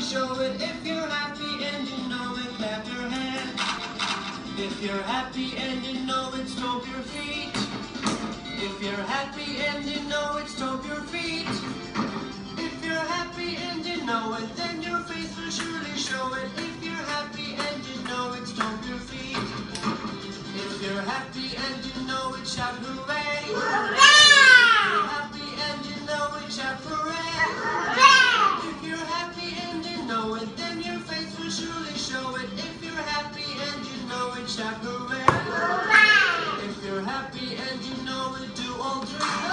show it. If you're happy and you know it, clap your hands. If you're happy and you know it, stomp your feet. If you're happy and you know it, stomp your feet. If you're happy and you know it, then your face will surely show it. If you're happy and you know it, stomp your feet. If you're happy and you know it, shout hooray! Hooray! If you're happy and you know it, shout hooray! Hooray! If you're happy and you know it, then your face will surely show it. If you're happy and you know it, shout hooray! Hooray! If you're happy and you know it, do all three.